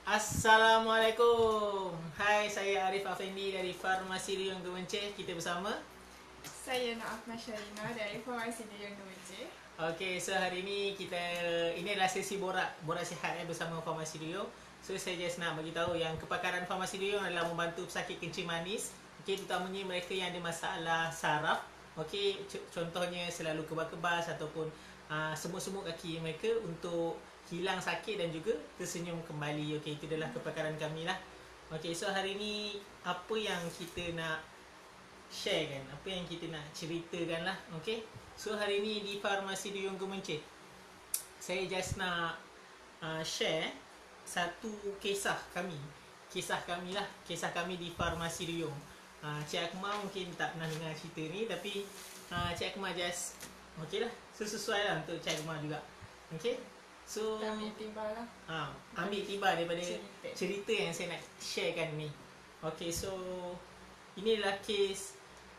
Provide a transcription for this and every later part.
Assalamualaikum. Hai, saya Arif Afendi dari Farmasi Riung Gemenceh. Kita bersama. Saya Naafma Syarina dari Farmasi Riung Gemenceh. Okey, so hari ini ini adalah sesi borak sihat bersama Farmasi Riung. So saya just nak bagi tahu yang kepakaran Farmasi Riung adalah membantu pesakit kencing manis. Okey, terutamanya mereka yang ada masalah saraf. Okey, contohnya selalu kebas-kebas ataupun semut-semut kaki mereka untuk hilang sakit dan juga tersenyum kembali. Okey, itu adalah kepakaran kami lah. Okey, so hari ni apa yang kita nak share kan, apa yang kita nak ceritakan lah. Okey, so hari ni di Farmasi Riung Gemenceh, saya just nak share satu kisah kami lah, kisah kami di Farmasi Riung. Cik Akmal mungkin tak pernah dengar cerita ni, tapi Cik Akmal just okey lah, so sesuai lah untuk Cik Akmal juga. Okey, so Ambil tiba lah. ambil tiba daripada Cerita. cerita yang saya nak sharekan ni. Okey, so ini adalah kes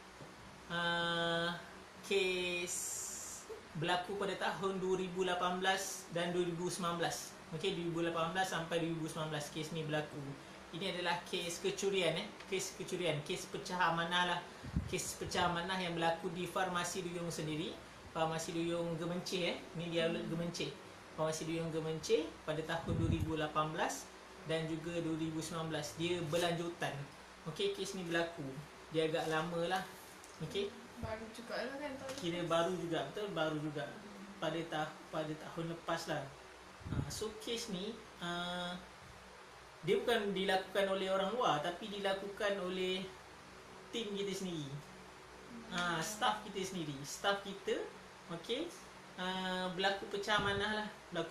berlaku pada tahun 2018 dan 2019. Okey, 2018 sampai 2019 kes ni berlaku. Ini adalah kes kecurian kes pecah amanah lah. Kes pecah amanah yang berlaku di Farmasi Riung sendiri. Farmasi Riung Gemenceh ni dia Gemenceh. Farmasi Riung Gemenceh pada tahun 2018 dan juga 2019. Dia berlanjutan. Okey, kes ni berlaku. Dia agak lama lah. Okey. Baru juga lah kan tahun Kira baru juga, betul, baru juga. Pada tahun lepas lah. So kes ni dia bukan dilakukan oleh orang luar, tapi dilakukan oleh tim kita sendiri. Staff kita sendiri. Staff kita, okey, berlaku pecah amanah lah.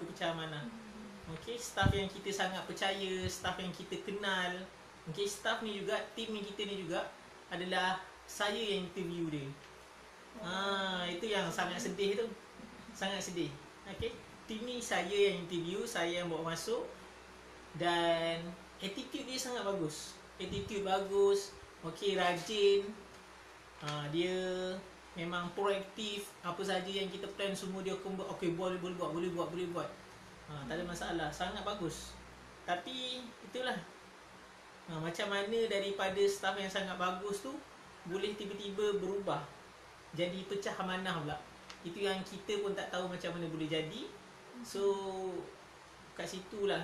Okey, staff yang kita sangat percaya, staff yang kita kenal. Okey, staff ni juga, tim ni kita ni juga adalah saya yang interview dia. Itu yang sangat sedih tu. Sangat sedih. Okey, tim ni saya yang interview, saya yang bawa masuk. Dan attitude dia sangat bagus. Okey, rajin. Dia memang proaktif. Apa saja yang kita plan semua dia okey, boleh buat. Tak ada masalah. Sangat bagus. Tapi itulah, macam mana daripada staff yang sangat bagus tu boleh tiba-tiba berubah jadi pecah amanah pula. Itu yang kita pun tak tahu macam mana boleh jadi. So kat situlah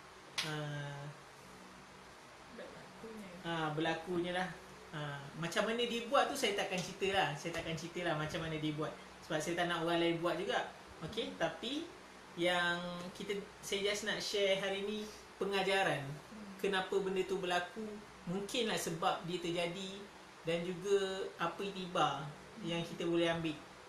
berlakunya lah. Macam mana dia buat tu saya takkan cerita lah macam mana dia buat, sebab saya tak nak orang lain buat juga. Okey, tapi yang saya just nak share hari ni pengajaran. Kenapa benda tu berlaku, mungkinlah sebab dia terjadi, dan juga apa iktibar yang kita boleh ambil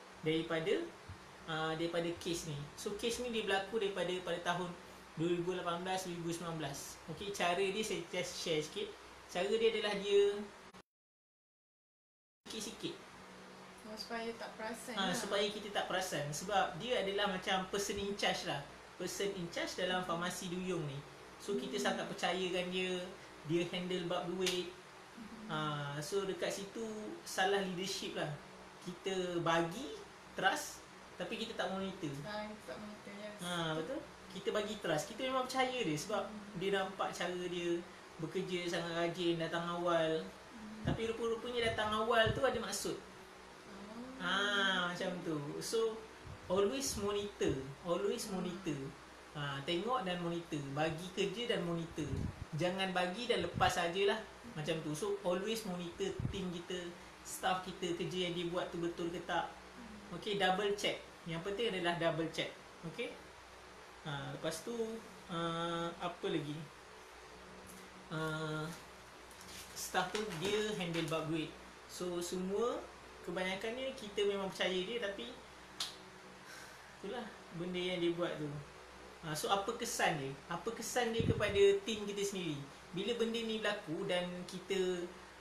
daripada kes ni. So kes ni dia berlaku pada tahun 2018-2019. Okey, cara dia saya just share sikit. Cara dia adalah dia sikit-sikit. supaya tak perasan Supaya kita tak perasan. Sebab dia adalah macam person in charge lah. Person in charge dalam Farmasi Riung ni. So kita sangat percayakan dia. Dia handle bab duit. So dekat situ salah leadership lah. Kita bagi trust, tapi kita tak monitor. Tak monitor, yes. Betul. Kita bagi trust. Kita memang percaya dia sebab dia nampak cara dia bekerja sangat rajin, datang awal. Tapi rupa-rupanya datang awal tu ada maksud. Macam tu. So always monitor. Tengok dan monitor. Bagi kerja dan monitor. Jangan bagi dan lepas sajalah. Macam tu. So always monitor tim kita, staff kita, kerja yang dia buat tu betul ke tak. Okey, double check. Yang penting adalah double check. Okey. Lepas tu apa lagi? Staff tu dia handle bab duit. So semua kebanyakannya kita memang percaya dia, tapi itulah benda yang dia buat tu. So apa kesan dia? Apa kesan dia kepada tim kita sendiri? Bila benda ni berlaku dan kita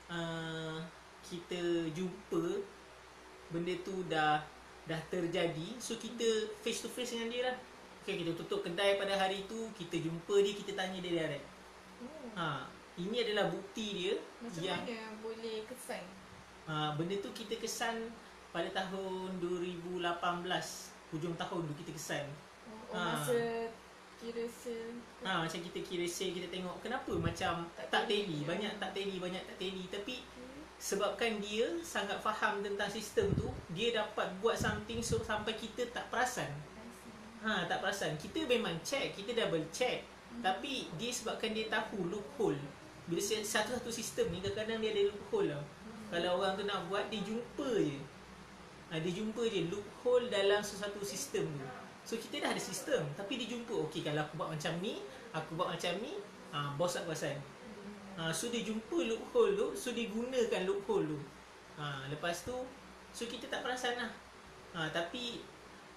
jumpa benda tu dah terjadi, so kita face to face dengan dia lah. Okay, kita tutup kedai pada hari tu, kita jumpa dia, kita tanya dia direct. Ini adalah bukti dia. Macam mana boleh kesan? Benda tu kita kesan pada tahun 2018, hujung tahun tu kita kesan. Masa kira Macam kita kira share, kita tengok kenapa macam tak tally, banyak tak tally. Tapi sebabkan dia sangat faham tentang sistem tu, dia dapat buat something so sampai kita tak perasan. Tak perasan. Kita memang check, kita double check. Tapi dia sebabkan dia tahu loophole. Bila satu-satu sistem ni kadang-kadang dia ada loophole tau. Kalau orang tu nak buat, dia jumpa je. Dia jumpa je loophole dalam sesuatu sistem tu. So kita dah ada sistem, tapi dia jumpa, okey kalau aku buat macam ni, bos tak perasan. So dia jumpa loophole tu, so dia gunakan loophole tu. Lepas tu, so kita tak perasan lah. Tapi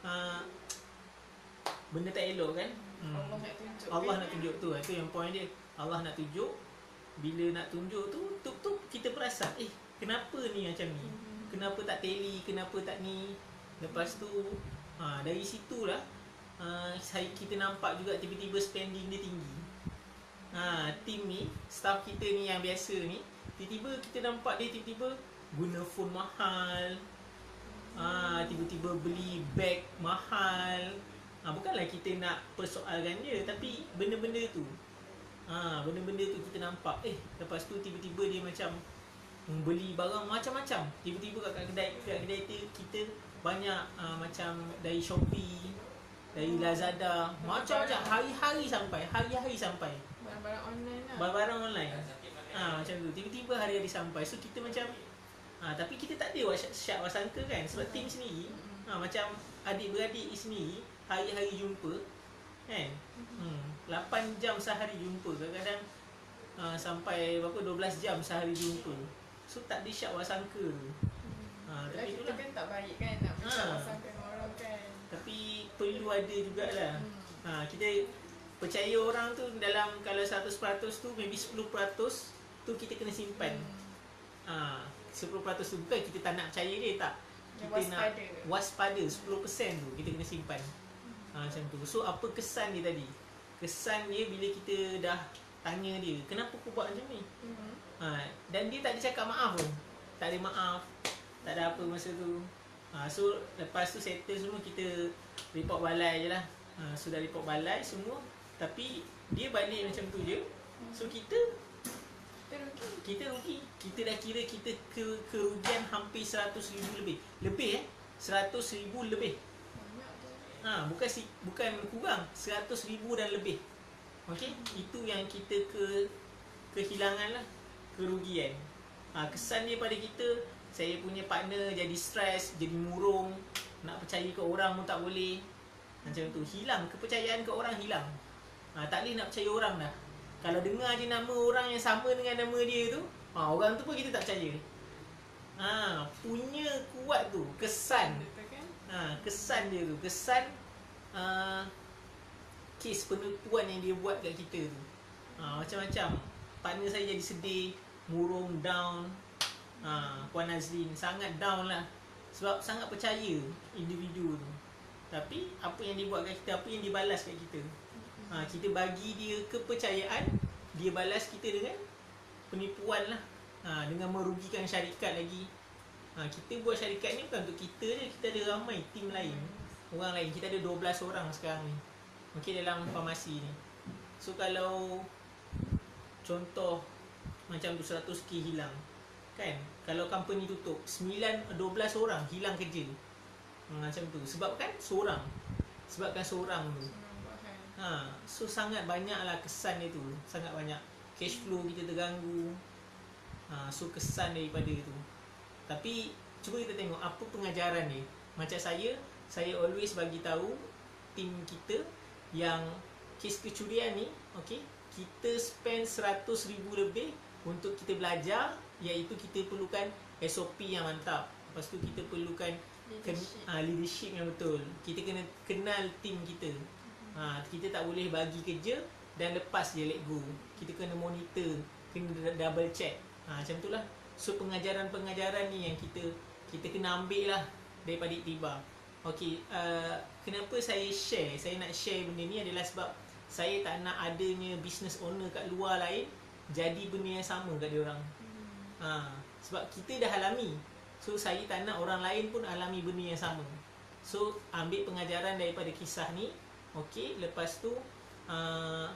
benda tak elok kan. Allah nak tunjuk. Allah nak tunjuk tu. Itu yang point dia. Allah nak tunjuk. Bila nak tunjuk tu, kita perasan, kenapa ni macam ni? Kenapa tak tally, kenapa tak ni? Lepas tu dari situlah kita nampak juga tiba-tiba spending dia tinggi. Team ni, staff kita ni yang biasa ni, tiba-tiba kita nampak dia tiba-tiba guna phone mahal, tiba-tiba beli bag mahal. Bukanlah kita nak persoalkan dia, tapi benda-benda tu kita nampak. Lepas tu tiba-tiba dia macam beli barang macam-macam. Tiba-tiba kat kedai kita banyak macam dari Shopee, dari Lazada, macam-macam hari-hari sampai. Barang-barang online lah. Barang-barang online. Macam tu. Tiba-tiba hari-hari sampai. So kita macam tapi kita tak ada syak wasangka kan. Sebab tim sendiri macam adik-beradik sendiri hari-hari jumpa kan. 8 jam sehari jumpa. Kadang-kadang sampai berapa 12 jam sehari jumpa. So tak ada syak wasangka. Tapi kita kan tak baik kan nak bersama-sama orang kan. Tapi perlu ada jugalah. Kita percaya orang tu dalam, kalau 100% tu maybe 10% tu kita kena simpan. 10% tu bukan kita tak nak percaya dia, tak. Kita nak waspada 10% tu kita kena simpan. Macam tu. So apa kesan dia tadi? Kesan dia bila kita dah tanya dia, kenapa kau buat macam ni? Dan dia tak ada cakap maaf pun. Tak ada maaf, tak ada apa masa tu. So lepas tu settle semua, kita report balai je lah. Sudah report balai semua, tapi dia balik macam tu je. So kita rugi. Kita dah kira kita kerugian hampir 100,000 lebih. 100,000 lebih. Bukan kurang, 100,000 dan lebih. Okey, itu yang kita kehilangan lah, kerugian. Kesan dia pada kita, saya punya partner jadi stres, jadi murung, nak percaya ke orang pun tak boleh. Macam tu, hilang kepercayaan ke orang, hilang. Tak boleh nak percaya orang dah. Kalau dengar je nama orang yang sama dengan nama dia tu, orang tu pun kita tak percaya. Punya kuat tu, kesan. Kesan dia tu, kesan kes penipuan yang dia buat kat kita tu. Macam-macam. Partner saya jadi sedih, murung, down. Puan Nazrin sangat down lah. Sebab sangat percaya individu tu. Tapi apa yang dia buat kat kita, apa yang dia balas kat kita, kita bagi dia kepercayaan, dia balas kita dengan penipuan lah. Dengan merugikan syarikat lagi. Kita buat syarikat ni bukan untuk kita je, kita ada ramai tim lain, orang lain. Kita ada 12 orang sekarang ni, dalam farmasi ni. So kalau contoh macam tu 100k hilang kan, kalau company tutup, 12 orang hilang kerja. Macam tu, sebabkan seorang tu. So sangat banyaklah kesan dia tu, sangat banyak. Cash flow kita terganggu. So kesan daripada tu. Tapi cuba kita tengok apa pengajaran dia. Macam saya always bagi tahu tim kita yang kes kecurian ni, kita spend 100,000 lebih untuk kita belajar, iaitu kita perlukan SOP yang mantap. Lepas tu kita perlukan leadership yang betul. Kita kena kenal tim kita. Kita tak boleh bagi kerja dan lepas je let go. Kita kena monitor, kena double check. Macam tu lah. So pengajaran-pengajaran ni yang kita kena ambil lah daripada iktibar. Kenapa saya nak share benda ni adalah sebab saya tak nak adanya business owner kat luar lain jadi benda yang sama kat dia orang. Sebab kita dah alami. So saya tak nak orang lain pun alami benda yang sama. So ambil pengajaran daripada kisah ni. Lepas tu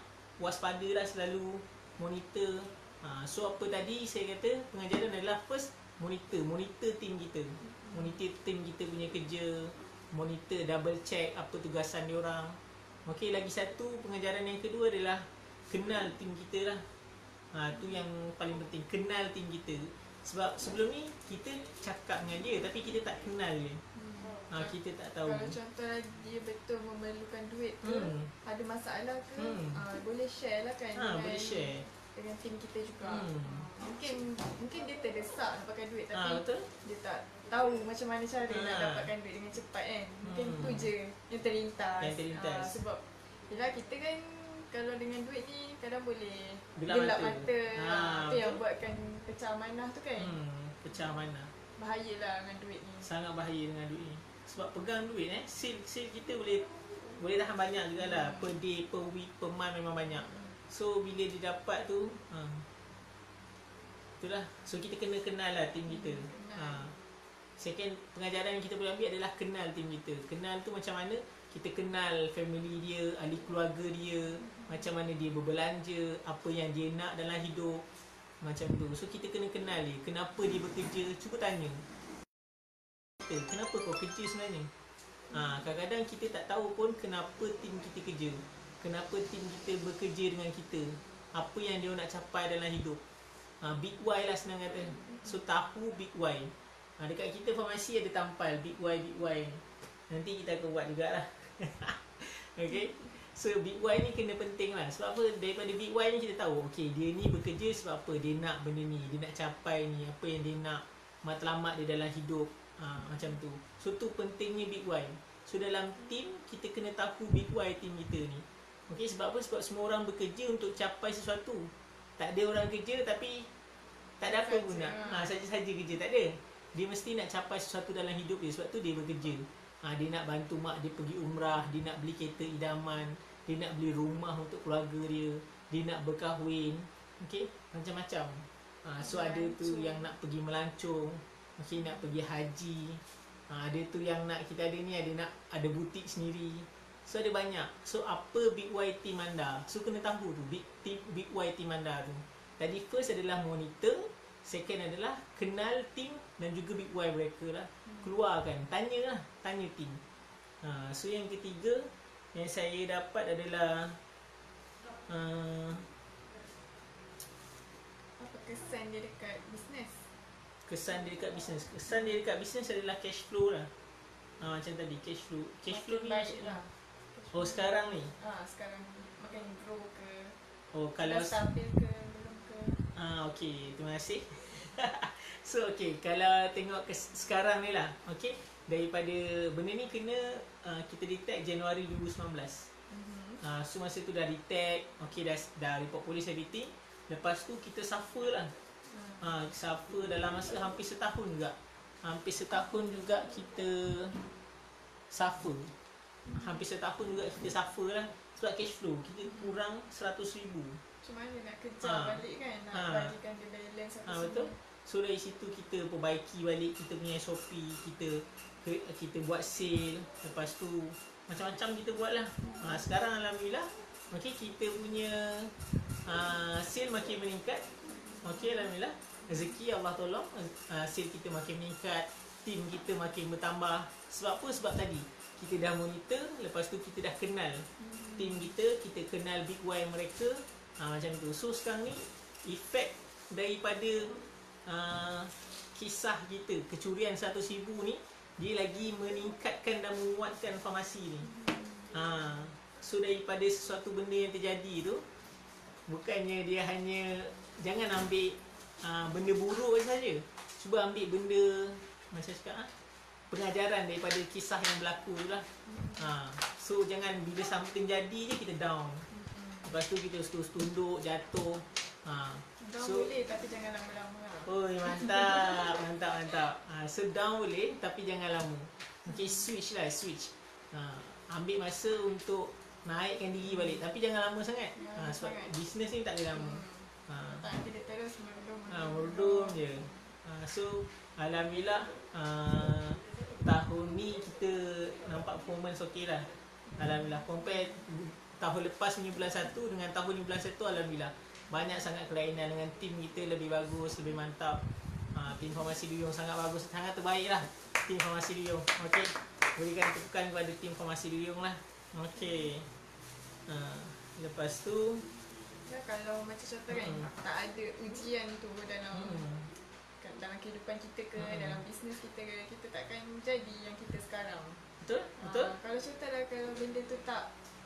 waspada lah, selalu monitor. So apa tadi saya kata pengajaran adalah first monitor team kita. Monitor team kita punya kerja, monitor double check apa tugasan diorang. Okey, lagi satu pengajaran yang kedua adalah kenal team kita lah. Tu yang paling penting, kenal team kita. Sebab sebelum ni kita cakap dengan dia tapi kita tak kenal dia. Kita tak tahu. Kalau contoh dia betul memerlukan duit ke, ada masalah ke, boleh share lah kan Boleh share dengan tim kita juga. Mungkin dia terdesak nak pakai duit tapi betul. dia tak tahu macam mana cara nak dapatkan duit dengan cepat kan. Mungkin tu je yang terlintas. Sebab yelah kita kan kalau dengan duit ni kadang boleh gelap mata. Tu yang buatkan pecah amanah tu kan. Pecah amanah. Bahayalah dengan duit ni. Sangat bahaya dengan duit ni. Sebab pegang duit seal kita boleh tahan banyak jugalah. Per day, per week, per month memang banyak. So bila dia dapat tu itulah. So kita kena kenal lah team kita. Second pengajaran yang kita boleh ambil adalah kenal team kita. Kenal tu macam mana? Kita kenal family dia, ahli keluarga dia, macam mana dia berbelanja, apa yang dia nak dalam hidup, macam tu. So kita kena kenal dia. Kenapa dia bekerja? Cuba tanya. Kenapa kau kerja sebenarnya? Kadang-kadang kita tak tahu pun kenapa tim kita kerja. Kenapa tim kita bekerja dengan kita. Apa yang dia nak capai dalam hidup. Big why lah senang kata. So tahu big why. Dekat kita farmasi ada tampal big why, big why. Nanti kita akan buat jugalah. Okay. So big why ni kena penting lah. Sebab apa? Daripada big why ni kita tahu, okay, dia ni bekerja sebab apa? Dia nak benda ni, dia nak capai ni, apa yang dia nak, matlamat dia dalam hidup. Macam tu. So tu pentingnya big why. So dalam team kita kena tahu big why team kita ni. Okay, sebab apa? Sebab semua orang bekerja untuk capai sesuatu. Tak ada orang kerja tapi tak ada apa pun nak. Saja-saja kerja, tak ada. Dia mesti nak capai sesuatu dalam hidup dia. Sebab tu dia bekerja. Dia nak bantu mak dia pergi umrah, dia nak beli kereta idaman, dia nak beli rumah untuk keluarga dia, dia nak berkahwin. Okay, macam-macam. So ada tu yang nak pergi melancong, okay, nak pergi haji. Ada tu yang nak, kita ada ni ada butik sendiri. So ada banyak. So apa big why team anda? So kena tahu tu big why team anda tu. Tadi first adalah monitor, second adalah kenal team dan juga big why mereka lah. Keluarkan, tanya team. So yang ketiga yang saya dapat adalah apa kesan dia dekat bisnes? Kesan dia dekat bisnes adalah cash flow lah. Macam tadi cash flow ni baik lah. Sekarang ni. Sekarang makin grow ke? Kalau stabil ke belum ke? Okey, terima kasih. So kalau tengok sekarang ni lah, okey, daripada benda ni kena kita detect Januari 2019. So masa tu dah detect, okey, dah report polis everything. Lepas tu kita suffer lah. Suffer dalam masa hampir setahun juga. Kita suffer. Lah. Sebab cash flow kita kurang 100,000. Macam mana nak kejar balik kan? Nak bagikan dia balance apa semua. Betul. So dari situ kita perbaiki balik kita punya SOP, kita buat sale. Lepas tu macam-macam kita buat lah. Sekarang alhamdulillah, okay, kita punya sale makin meningkat. Okay, alhamdulillah, rezeki Allah tolong, sale kita makin meningkat, team kita makin bertambah. Sebab apa? Sebab tadi kita dah monitor, lepas tu kita dah kenal team kita kenal big why mereka. Macam tu. So sekarang ni efek daripada kisah kita kecurian 100,000 ni, dia lagi meningkatkan dan menguatkan farmasi ni. So daripada sesuatu benda yang terjadi tu, bukannya dia hanya, jangan ambil benda buruk saja. Cuba ambil benda macam cakap pengajaran daripada kisah yang berlaku tu lah. So jangan bila something jadi je kita down. Lepas tu kita terus tunduk, jatuh. Down So boleh tapi jangan lama-lama lah. Mantap. So down boleh tapi jangan lama. Okay, switch. Ambil masa untuk naikkan diri balik, tapi jangan lama sangat. Sebab bisnes ni tak boleh lama. Tak nanti dia terus Meredum je. So alhamdulillah, tahun ni kita nampak performance okey lah. Alhamdulillah, compare tahun lepas punya bulan 1 dengan tahun ni bulan 1, alhamdulillah banyak sangat kelainan dengan tim kita lebih bagus, lebih mantap. Tim Formasi Duyung sangat bagus, sangat terbaik lah tim Formasi Duyung. Okey, berikan tepukan kepada tim Formasi Duyung lah. Okey. Lepas tu ya, kalau macam contoh kan, tak ada ujian tu dalam kehidupan kita ke, dalam bisnes kita ke, kita takkan jadi yang kita sekarang. Betul? Betul? Kalau contohlah, kalau benda tu tak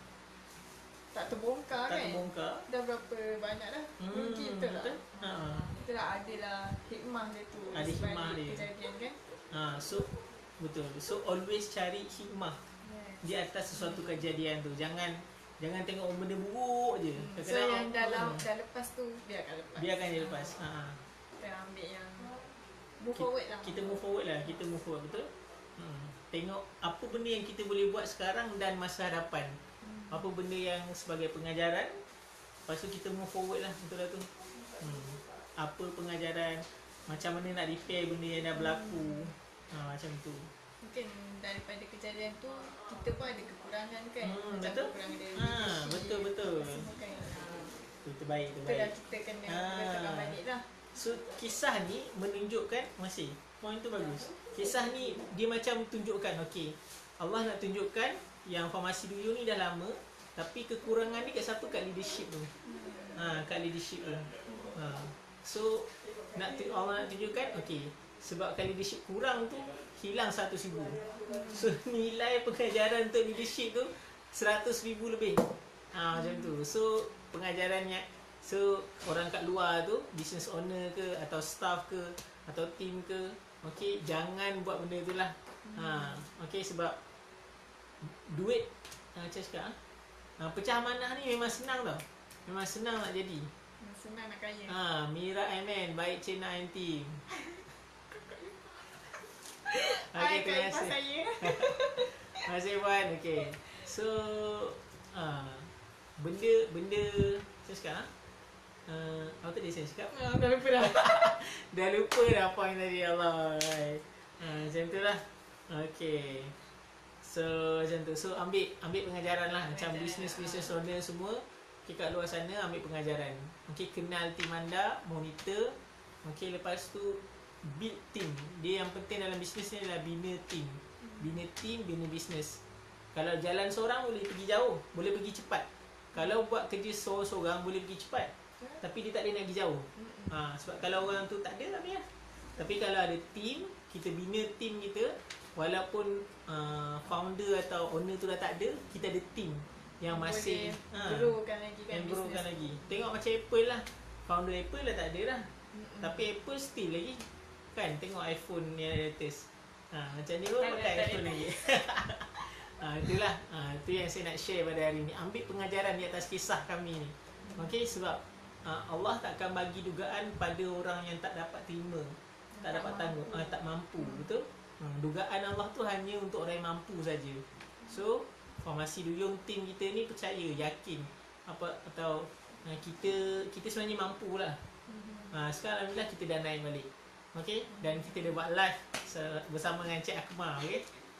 terbongkar kan, dah berapa banyak dah rugi, betul tak? Itulah, adalah hikmah dia tu, ada hikmah dia kejadian kan. So betul, so always cari hikmah di atas sesuatu kejadian tu. Jangan tengok benda buruk je. So yang dah lepas tu biarkan dia lepas. Kita ambil yang move forward lah. Kita move forward, betul. Tengok apa benda yang kita boleh buat sekarang dan masa hadapan. Apa benda yang sebagai pengajaran, lepas tu kita move forward lah, betul lah tu. Apa pengajaran, macam mana nak repair benda yang dah berlaku, macam tu. Mungkin daripada kejadian tu kita pun ada kekurangan kan, macam betul? kekurangan dari betul. Itu terbaik. Itu dah kita kena betulkan balik lah. So kisah ni menunjukkan, masih point tu bagus. Kisah ni dia macam tunjukkan, okey, Allah nak tunjukkan yang Formasi Duyung ni dah lama, tapi kekurangan ni kat siapa? Kat leadership tu. Kat leadership tu. So Allah nak tunjukkan, okey, sebab kat leadership kurang tu hilang 100,000. So nilai pengajaran untuk leadership tu 100,000 lebih. Macam tu. So pengajarannya, so orang kat luar tu, business owner ke atau staff ke atau team ke, okey, jangan buat benda tu lah. Okey, sebab duit, macam cakap, pecah amanah ni memang senang tau. Memang senang nak jadi. Senang nak kaya. Mira Aiman, baik Cina and team. Okay, terima kasih. Terima kasih Puan. Okay, so benda saya cakap, apa tadi saya cakap? Dah lupa dah. Dah lupa dah point tadi, Allah. Macam tu lah. Okay, so macam tu. So ambil pengajaran lah. Macam business owner semua, okay, kat luar sana ambil pengajaran. Okay, kenal tim anda, monitor. Okay, lepas tu build team. Dia yang penting dalam bisnes ni adalah bina team. Bina team, bina bisnes. Kalau jalan seorang boleh pergi jauh, boleh pergi cepat. Kalau buat kerja seorang-seorang boleh pergi cepat, tapi dia tak boleh nak pergi jauh. Sebab kalau orang tu tak ada, tak boleh lah. Tapi kalau ada team, kita bina team kita, walaupun founder atau owner tu dah tak ada, kita ada team yang masih growkan lagi kan, growkan lagi. Tengok macam Apple lah, founder Apple dah tak ada dah, tapi Apple still lagi kan. Tengok iPhone yang latest, macam ni pun pakai iPhone lagi. Itulah, itu yang saya nak share pada hari ni. Ambil pengajaran di atas kisah kami ni. Okay, sebab Allah takkan bagi dugaan pada orang yang tak dapat terima, tak dapat tanggung, tak mampu, betul? Dugaan Allah tu hanya untuk orang yang mampu saja. So Formasi Duyung, tim kita ni percaya, yakin atau kita sebenarnya mampu lah. Sekarang alhamdulillah kita dah naik balik. Okay, dan kita dah buat live bersama dengan Cik Akmal. Okay.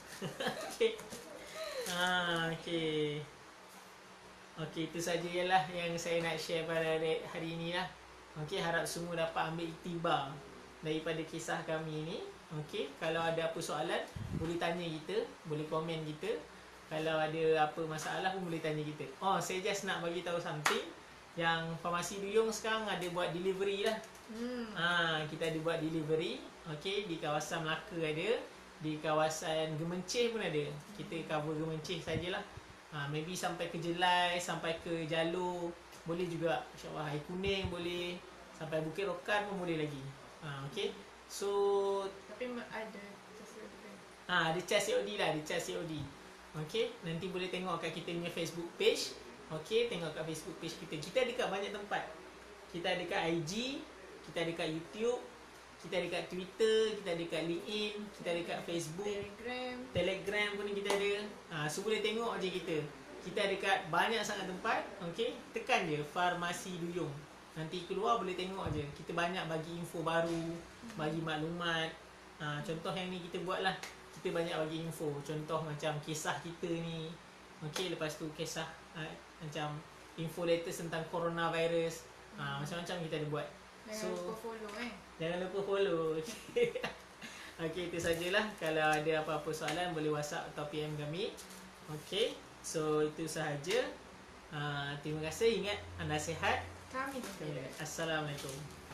Okay, itu saja ialah yang saya nak share pada hari ini lah. Okay, harap semua dapat ambil iktibar daripada kisah kami ni. Okay, kalau ada apa soalan boleh tanya kita, boleh komen kita. Kalau ada apa masalah pun boleh tanya kita. Saya just nak bagi tahu something, yang Formasi Duyung sekarang ada buat delivery lah. Kita ada buat delivery. Okay, di kawasan Melaka ada, di kawasan Gemencih pun ada. Kita cover Gemencih sajalah. Maybe sampai ke Jelai, sampai ke Jalur boleh juga, insyaAllah. Air Kuning boleh, sampai Bukit Rokan pun boleh lagi. Okay, so tapi ada COD kan? Ada charge COD lah, ada charge COD. Okay, nanti boleh tengok kat kita punya Facebook page. Okay, tengok kat Facebook page kita. Kita ada kat banyak tempat. Kita ada kat IG, kita ada kat YouTube, kita ada kat Twitter, kita ada kat LinkedIn, kita ada kat Facebook, Telegram pun kita ada. So boleh tengok je kita. Kita ada kat banyak sangat tempat. Okay, tekan je Formasi Duyung. Nanti keluar boleh tengok je. Kita banyak bagi info baru, bagi maklumat. Contoh yang ni kita buat lah. Kita banyak bagi info. Contoh macam kisah kita ni. Okay, lepas tu kisah macam info latest tentang coronavirus. Macam-macam kita ada buat. Jangan lupa follow Jangan lupa follow. Okay. Okay, itu sajalah. Kalau ada apa-apa soalan boleh WhatsApp atau PM kami. Okay, so itu sahaja. Terima kasih. Ingat anda sihat. Kami juga. Assalamualaikum.